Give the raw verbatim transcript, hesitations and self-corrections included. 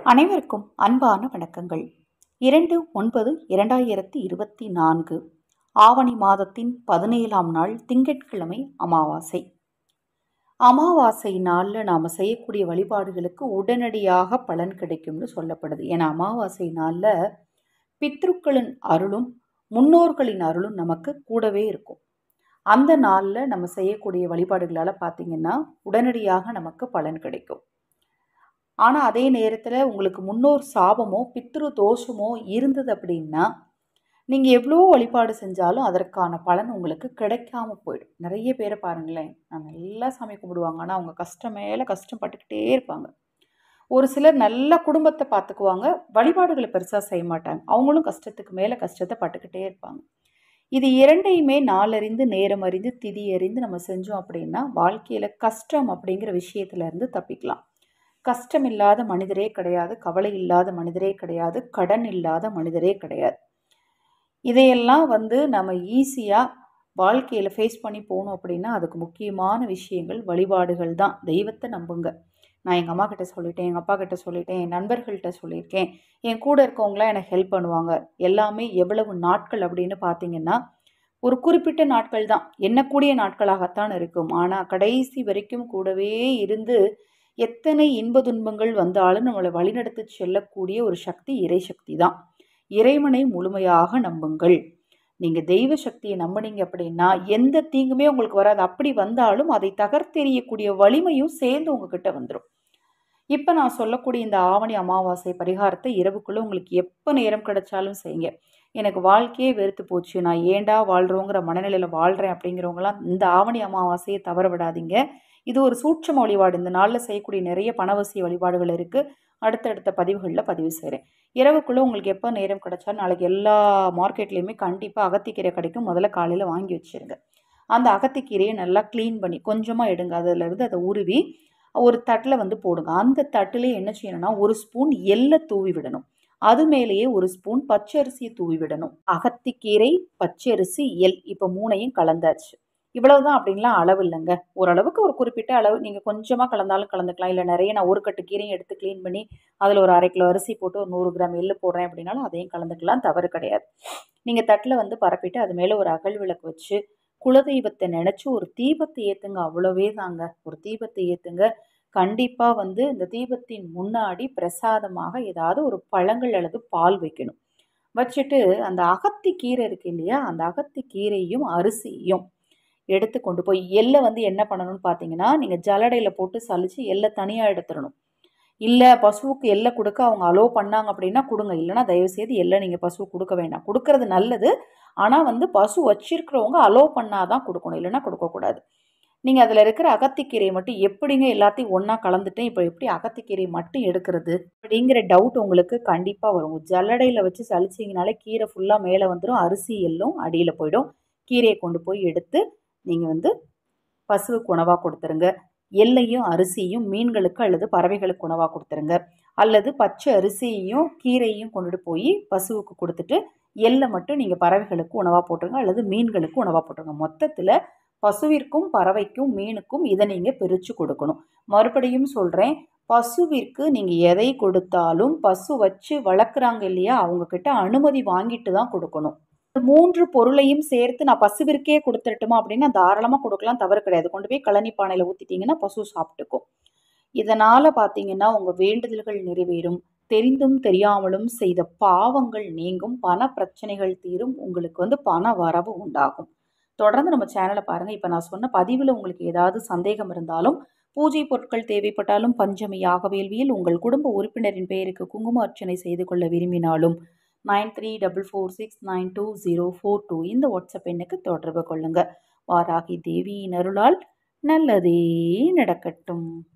அனைவருக்கும் அன்பான வணக்கங்கள். இரண்டு ஒன்பது இரண்டாயிரத்தி இருபத்தி நான்கு ஆவணி மாதத்தின் பதினேழாம் நாள் திங்கட்கிழமை அமாவாசை. அமாவாசை நாளில் நாம் செய்யக்கூடிய வழிபாடுகளுக்கு உடனடியாக பலன் கிடைக்கும்னு சொல்லப்படுது. ஏன்னா அமாவாசை நாளில் பித்ருக்களின் அருளும் முன்னோர்களின் அருளும் நமக்கு கூடவே இருக்கும். அந்த நாளில் நம்ம செய்யக்கூடிய வழிபாடுகளால் பார்த்திங்கன்னா உடனடியாக நமக்கு பலன் கிடைக்கும். ஆனால் அதே நேரத்தில் உங்களுக்கு முன்னோர் சாபமோ பித்ரு தோஷமோ இருந்தது அப்படின்னா நீங்கள் எவ்வளோ வழிபாடு செஞ்சாலும் அதற்கான பலன் உங்களுக்கு கிடைக்காம போயிடும். நிறைய பேரை பாருங்களேன், நான் நல்லா சாமி கும்பிடுவாங்க, ஆனால் அவங்க கஷ்டம் மேலே கஷ்டப்பட்டுக்கிட்டே இருப்பாங்க. ஒரு சிலர் நல்ல குடும்பத்தை பார்த்துக்குவாங்க, வழிபாடுகளை பெருசாக செய்ய மாட்டாங்க, அவங்களும் கஷ்டத்துக்கு மேலே கஷ்டத்தை பட்டுக்கிட்டே இருப்பாங்க. இது இரண்டையுமே நாளறிந்து நேரம் அறிந்து திதி அறிந்து நம்ம செஞ்சோம் அப்படின்னா வாழ்க்கையில் கஷ்டம் அப்படிங்கிற விஷயத்துலேருந்து தப்பிக்கலாம். கஷ்டம் இல்லாத மனிதரே கிடையாது, கவலை இல்லாத மனிதரே கிடையாது, கடன் இல்லாத மனிதரே கிடையாது. இதையெல்லாம் வந்து நம்ம ஈஸியாக வாழ்க்கையில் ஃபேஸ் பண்ணி போகணும் அப்படின்னா அதுக்கு முக்கியமான விஷயங்கள் வழிபாடுகள் தான். தெய்வத்தை நம்புங்க. நான் எங்கள் அம்மா கிட்ட சொல்லிட்டேன், எங்கள் அப்பா கிட்ட சொல்லிட்டேன், என் நண்பர்கள்ட்ட சொல்லியிருக்கேன், என் கூட இருக்கவங்களாம் எனக்கு ஹெல்ப் பண்ணுவாங்க. எல்லாமே எவ்வளவு நாட்கள் அப்படின்னு பார்த்தீங்கன்னா ஒரு குறிப்பிட்ட நாட்கள் தான், எண்ணக்கூடிய நாட்களாகத்தான் இருக்கும். ஆனால் கடைசி வரைக்கும் கூடவே இருந்து எத்தனை இன்ப துன்பங்கள் வந்தாலும் நம்மளை வழிநடத்தி செல்லக்கூடிய ஒரு சக்தி இறை சக்தி தான். இறைவனை முழுமையாக நம்புங்கள். நீங்கள் தெய்வ சக்தியை நம்பினீங்க அப்படின்னா எந்த தீங்குமே உங்களுக்கு வராது. அப்படி வந்தாலும் அதை தகர்த்தெறியக்கூடிய வலிமையும் சேர்ந்து உங்ககிட்ட வந்துடும். இப்போ நான் சொல்லக்கூடிய இந்த ஆவணி அமாவாசை பரிகாரத்தை இரவுக்குள்ளே உங்களுக்கு எப்போ நேரம் கிடைச்சாலும் செய்யுங்க. எனக்கு வாழ்க்கையே வெறுத்து போச்சு, நான் ஏண்டா வாழ்கிறோங்கிற மனநிலையில் வாழ்கிறேன் அப்படிங்கிறவங்களாம் இந்த ஆவணி அமாவாசையை தவற விடாதீங்க. இது ஒரு சூட்சம வழிபாடு. இந்த நாளில் செய்யக்கூடிய நிறைய பணவசிய வழிபாடுகள் இருக்குது. அடுத்தடுத்த பதிவுகளில் பதிவு செய்கிறேன். இரவுக்குள்ளே உங்களுக்கு எப்போ நேரம் கிடைச்சாலும் நாளைக்கு எல்லா மார்க்கெட்லேயுமே கண்டிப்பாக அகத்திக்கீரை கிடைக்கும். முதல்ல காலையில் வாங்கி வச்சுருங்க. அந்த அகத்திக்கீரையை நல்லா க்ளீன் பண்ணி கொஞ்சமாக எடுங்க. அதிலிருந்து அதை உருவி ஒரு தட்டில் வந்து போடுங்க. அந்த தட்டிலே என்ன செய்யணும்னா ஒரு ஸ்பூன் எள்ளை தூவி விடணும். அது மேலேயே ஒரு ஸ்பூன் பச்சரிசியை தூவி விடணும். அகத்திக்கீரை, பச்சரிசி, எள் இப்போ மூணையும் கலந்தாச்சு. இவ்வளவுதான் அப்படின்லாம் அளவு இல்லைங்க. ஓரளவுக்கு ஒரு குறிப்பிட்ட அளவு நீங்கள் கொஞ்சமாக கலந்தாலும் கலந்துக்கலாம். இல்லை நிறைய நான் ஒரு கட்டு கீரையும் எடுத்து க்ளீன் பண்ணி அதில் ஒரு அரை கிலோ அரிசி போட்டு ஒரு நூறு கிராம் எள்ளு போடுறேன் அப்படின்னாலும் அதையும் கலந்துக்கலாம், தவறு கிடையாது. நீங்கள் தட்டில் வந்து பரப்பிட்டு அது மேலே ஒரு அகல் விளக்கு வச்சு குலதெய்வத்தை நினச்சி ஒரு தீபத்தை ஏற்றுங்க. அவ்வளவே தாங்க. ஒரு தீபத்தை ஏற்றுங்க. கண்டிப்பாக வந்து இந்த தீபத்தின் முன்னாடி பிரசாதமாக ஏதாவது ஒரு பழங்கள் அல்லது பால் வைக்கணும். வச்சுட்டு அந்த அகத்தி கீரை இருக்கு இல்லையா, அந்த அகத்தி கீரையும் அரிசியும் எடுத்து கொண்டு போய் எள்ளை வந்து என்ன பண்ணணும்னு பார்த்தீங்கன்னா நீங்கள் ஜலடையில் போட்டு சலித்து எள்ளை தனியாக எடுத்துடணும். இல்லை பசுவுக்கு எள்ளை கொடுக்க அவங்க அலோவ் பண்ணாங்க அப்படின்னா கொடுங்க. இல்லைனா தயவுசெய்து எள்ளை நீங்கள் பசுவுக்கு கொடுக்க வேண்டாம். கொடுக்கறது நல்லது, ஆனால் வந்து பசு வச்சிருக்கிறவங்க அலோவ் பண்ணாதான் கொடுக்கணும், இல்லைன்னா கொடுக்கக்கூடாது. நீங்கள் அதில் இருக்கிற அகத்திக்கீரையை மட்டும் எப்படிங்க எல்லாத்தையும் ஒன்றா கலந்துட்டேன், இப்போ எப்படி அகத்திக்கீரையை மட்டும் எடுக்கிறது அப்படிங்கிற டவுட் உங்களுக்கு கண்டிப்பாக வரும். ஜல்லடையில் வச்சு சலிச்சிங்கனாலே கீரை ஃபுல்லாக மேலே வந்துடும், அரிசி எள்ளும் அடியில் போயிடும். கீரையை கொண்டு போய் எடுத்து நீங்கள் வந்து பசுவுக்கு உணவாக கொடுத்துருங்க. எள்ளையும் அரிசியும் மீன்களுக்கு அல்லது பறவைகளுக்கு உணவாக கொடுத்துருங்க. அல்லது பச்சை அரிசியையும் கீரையும் கொண்டுட்டு போய் பசுவுக்கு கொடுத்துட்டு எள்ளை மட்டும் நீங்கள் பறவைகளுக்கு உணவாக போட்டுருங்க அல்லது மீன்களுக்கு உணவாக போட்டுருங்க. மொத்தத்தில் பசுவிற்கும் பறவைக்கும் மீனுக்கும் இதை நீங்கள் பிரித்து கொடுக்கணும். மறுபடியும் சொல்கிறேன், பசுவிற்கு நீங்கள் எதை கொடுத்தாலும் பசு வச்சு வளர்க்குறாங்க இல்லையா, அவங்கக்கிட்ட அனுமதி வாங்கிட்டு தான் கொடுக்கணும். மூன்று பொருளையும் சேர்த்து நான் பசுவிற்கே கொடுத்துட்டுமா அப்படின்னா தாராளமாக கொடுக்கலாம், தவறு கிடையாது. கொண்டு போய் கழனி பானையில் ஊற்றிட்டிங்கன்னா பசு சாப்பிட்டுக்கும். இதனால் பார்த்தீங்கன்னா உங்கள் வேண்டுதல்கள் நிறைவேறும், தெரிந்தும் தெரியாமலும் செய்த பாவங்கள் நீங்கும், பண பிரச்சனைகள் தீரும், உங்களுக்கு வந்து பண வரவு உண்டாகும். தொடர்ந்து நம்ம சேனலை பாருங்கள். இப்போ நான் சொன்ன பதிவில் உங்களுக்கு ஏதாவது சந்தேகம் இருந்தாலும், பூஜை பொருட்கள் தேவைப்பட்டாலும், பஞ்சமி யாக வேள்வியில் உங்கள் குடும்ப உறுப்பினரின் பெயருக்கு குங்கும அர்ச்சனை செய்து கொள்ள விரும்பினாலும் nine three double four six nine two zero four two இந்த வாட்ஸ்அப் எண்ணுக்கு தொடர்பு கொள்ளுங்க. வாராகி தேவியின் அருளால் நல்லதே நடக்கட்டும்.